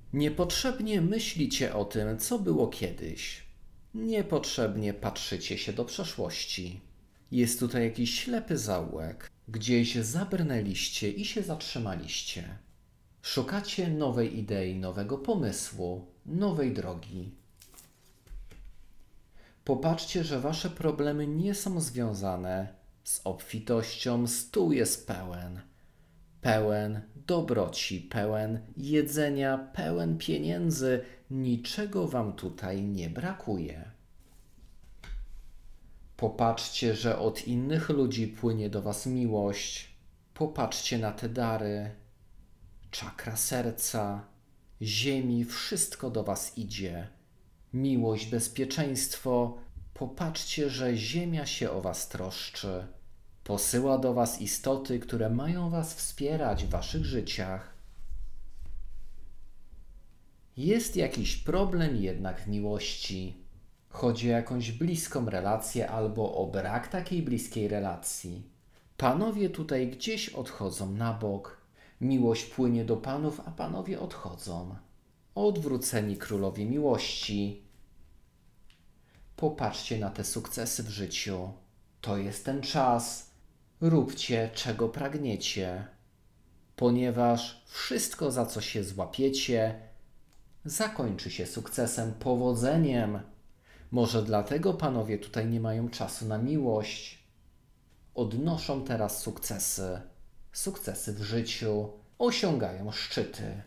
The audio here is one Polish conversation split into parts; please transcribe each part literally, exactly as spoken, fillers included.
Niepotrzebnie myślicie o tym, co było kiedyś. Niepotrzebnie patrzycie się do przeszłości. Jest tutaj jakiś ślepy zaułek. Gdzieś zabrnęliście i się zatrzymaliście. Szukacie nowej idei, nowego pomysłu, nowej drogi. Popatrzcie, że wasze problemy nie są związane z obfitością. Stół jest pełen. Pełen dobroci, pełen jedzenia, pełen pieniędzy. Niczego wam tutaj nie brakuje. Popatrzcie, że od innych ludzi płynie do was miłość. Popatrzcie na te dary. Czakra serca, ziemi, wszystko do was idzie. Miłość, bezpieczeństwo. Popatrzcie, że ziemia się o was troszczy. Posyła do was istoty, które mają was wspierać w waszych życiach. Jest jakiś problem jednak w miłości. Chodzi o jakąś bliską relację albo o brak takiej bliskiej relacji. Panowie tutaj gdzieś odchodzą na bok. Miłość płynie do panów, a panowie odchodzą. Odwróceni królowie miłości. Popatrzcie na te sukcesy w życiu. To jest ten czas. Róbcie, czego pragniecie, ponieważ wszystko, za co się złapiecie, zakończy się sukcesem, powodzeniem. Może dlatego panowie tutaj nie mają czasu na miłość. Odnoszą teraz sukcesy, sukcesy w życiu, osiągają szczyty.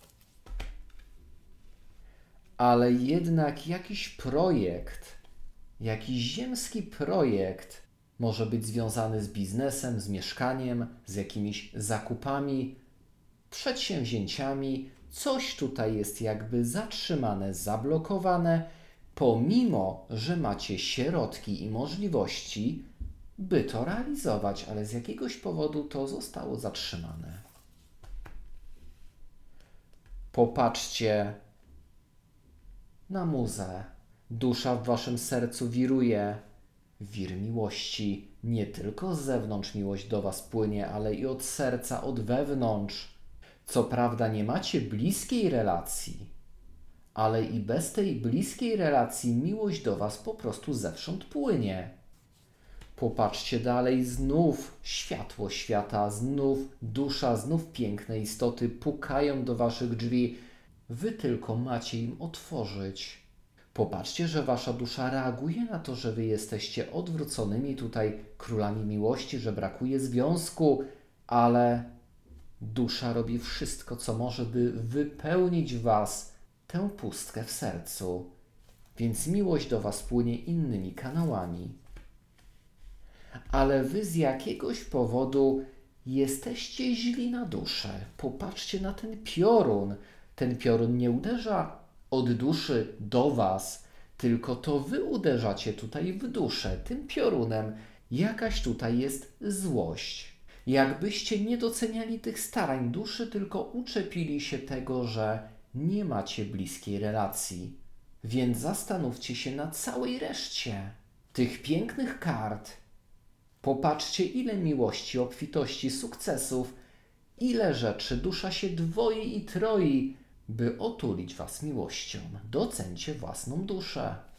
Ale jednak jakiś projekt, jakiś ziemski projekt może być związany z biznesem, z mieszkaniem, z jakimiś zakupami, przedsięwzięciami. Coś tutaj jest jakby zatrzymane, zablokowane, pomimo że macie środki i możliwości, by to realizować, ale z jakiegoś powodu to zostało zatrzymane. Popatrzcie na muzę. Dusza w waszym sercu wiruje. Wir miłości. Nie tylko z zewnątrz miłość do was płynie, ale i od serca, od wewnątrz. Co prawda nie macie bliskiej relacji, ale i bez tej bliskiej relacji miłość do was po prostu zewsząd płynie. Popatrzcie dalej, znów światło świata, znów dusza, znów piękne istoty pukają do waszych drzwi. Wy tylko macie im otworzyć. Popatrzcie, że wasza dusza reaguje na to, że wy jesteście odwróconymi tutaj królami miłości, że brakuje związku, ale dusza robi wszystko, co może, by wypełnić w was tę pustkę w sercu. Więc miłość do was płynie innymi kanałami. Ale wy z jakiegoś powodu jesteście źli na duszę. Popatrzcie na ten piorun. Ten piorun nie uderza od duszy do was, tylko to wy uderzacie tutaj w duszę tym piorunem. Jakaś tutaj jest złość. Jakbyście nie doceniali tych starań duszy, tylko uczepili się tego, że nie macie bliskiej relacji. Więc zastanówcie się na całej reszcie tych pięknych kart. Popatrzcie, ile miłości, obfitości, sukcesów, ile rzeczy dusza się dwoi i troi, by otulić was miłością. Docencie własną duszę.